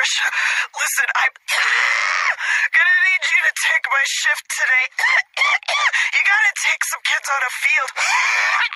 Listen, I'm gonna need you to take my shift today. You gotta take some kids on a field.